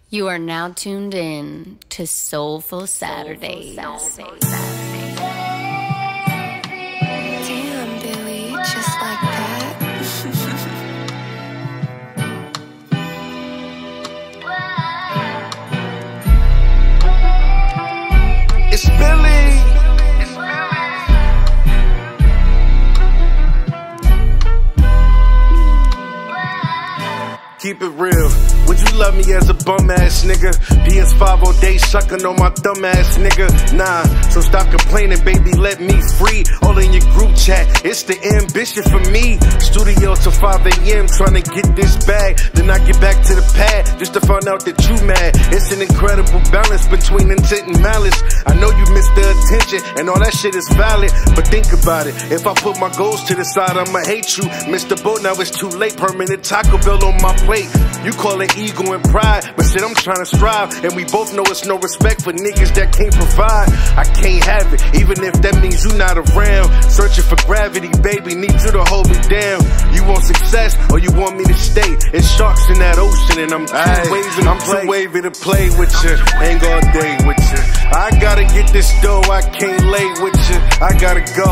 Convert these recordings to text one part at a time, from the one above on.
You are now tuned in to Soulful Saturdays. Damn, Billy, just like that. It's Billy. Keep it real. Would you love me as a bum ass nigga? PS5 all day sucking on my thumb ass nigga. Nah, so stop complaining, baby, let me free. All in your group chat, it's the ambition for me. Studio till 5 a.m. trying to get this bag. Then I get back to the pad just to find out that you mad. It's an incredible balance between intent and malice. I know you missed the attention and all that shit is valid, but think about it. If I put my goals to the side, I'ma hate you. Mr. Boat, now it's too late. Permanent Taco Bell on my plate. You call it ego and pride, but shit, I'm trying to strive. And we both know it's no respect for niggas that can't provide. I can't have it, even if that means you not around. Searching for gravity, baby, need you to hold me down. You want success, or you want me to stay? It's sharks in that ocean, and I'm too wavy to play with you. Ain't all day with you. I gotta get this dough, I can't lay with you. I gotta go.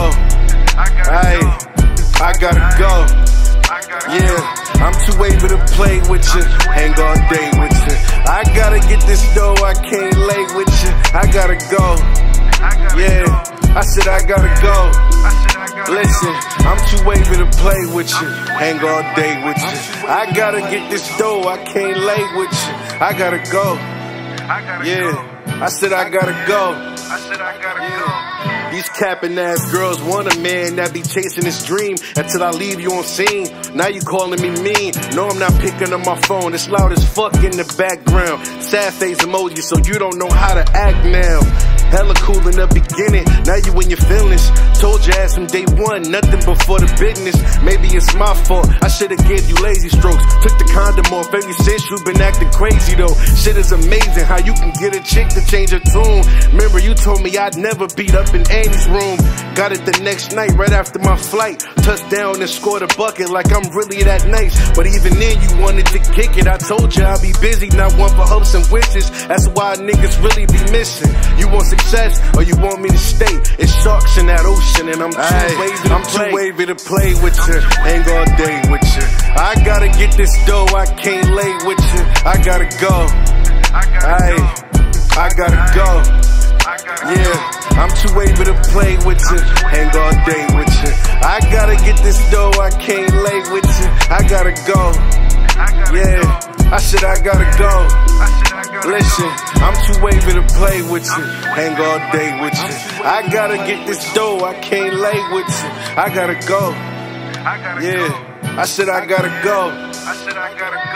I gotta go. Yeah, I'm too wavy to play with you. Hang all day with you. I gotta get this dough, I can't lay with you. I gotta go. Yeah, I said I gotta go. Listen, I'm too wavy to play with you. Hang all day with you. I gotta get this dough, I can't lay with you. I gotta go. Yeah, I said I gotta go. These capping ass girls want a man that be chasing his dream until I leave you on scene. Now you calling me mean. No, I'm not picking up my phone. It's loud as fuck in the background. Sad face emoji, so you don't know how to act now. Hella cool in the beginning, now you in your feelings. Told your ass from day one, nothing before the business. Maybe it's my fault, I should've gave you lazy strokes. Took the condom off, ever since you been acting crazy though. Shit is amazing how you can get a chick to change her tune. Remember you told me I'd never beat up in Annie's room. Got it the next night, right after my flight. Touched down and scored a bucket like I'm really that nice. But even then you wanted to kick it. I told you I'd be busy, not one for hopes and wishes. That's why niggas really be missing. You want success or you want me to stay? It's sharks in that ocean and I'm too wavy to play with you. Ain't all day with you. I gotta get this dough, I can't lay with you. I gotta go. I gotta go. Yeah, I'm too wavy to play with you. Hang all day with you. I gotta get this dough, I can't lay with you. I gotta go. Yeah, I said I gotta go. Listen, I'm too wavy to play with you. Hang all day with you. I gotta get this dough, I can't lay with you. I gotta go. Yeah, I said I gotta go.